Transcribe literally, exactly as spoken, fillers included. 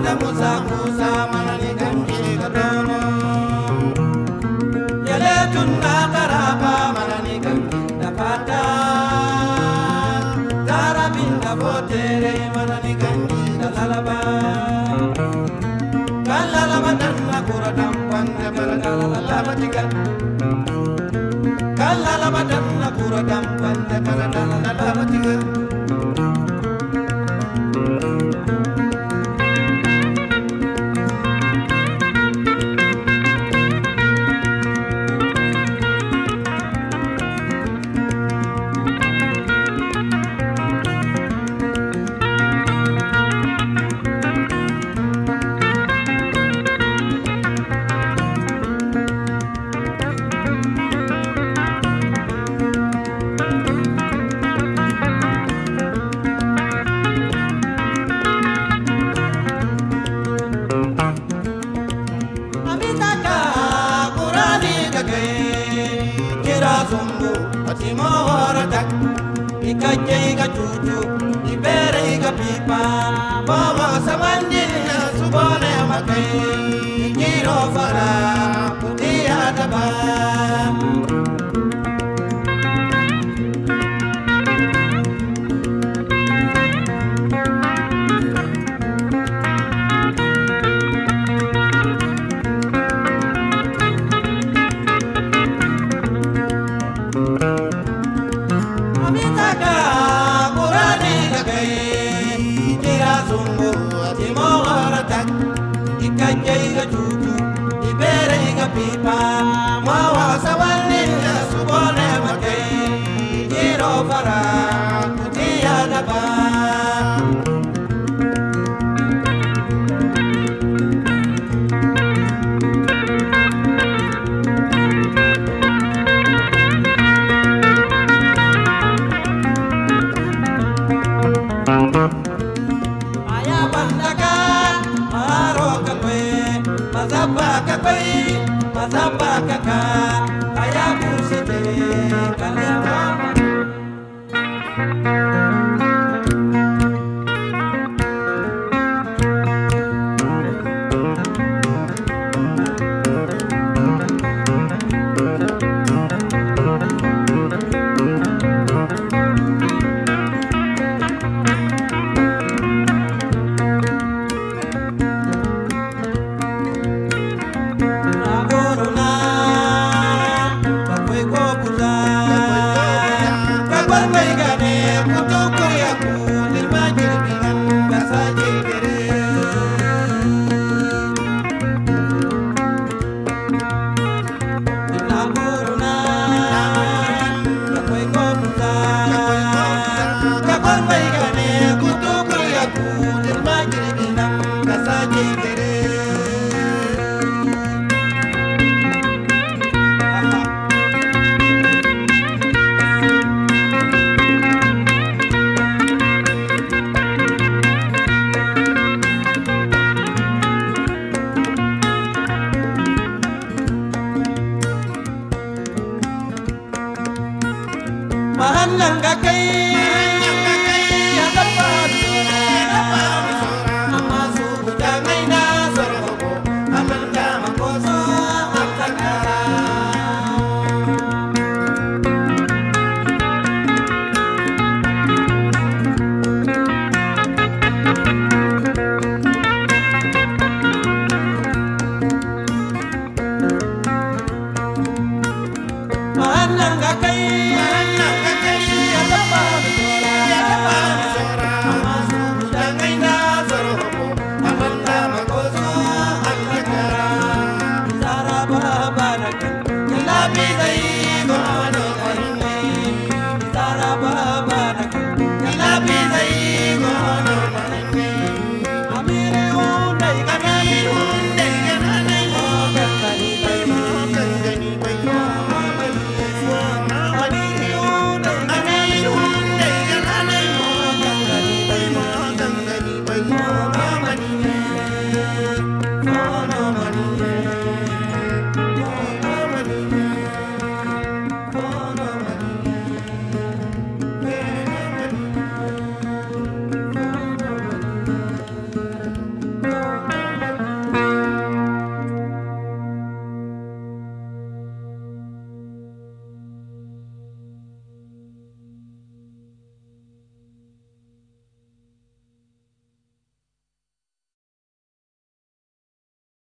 Wanda Musa Musa manani gangi gadono Yale tunna karaba manani gangi dapata Darabinda botere manani gangi dalalaba Kalalaba danna kuradam pande paradalaba tiga Kalalaba danna kuradam pande paradalaba tiga Ikajega chuchu, ibere ikapipa, mama samandina subone makai, ikiro fara, kutia daba. Pipa, mawa sawanina subone makai, jiro fara, kutia daba. Aya bandaka, aro kakwe, mazaba kakwe. Mazamba kaka, aya kusite, kalema. Kutu kuya kutu, dirma jiri binam, kasa jiri.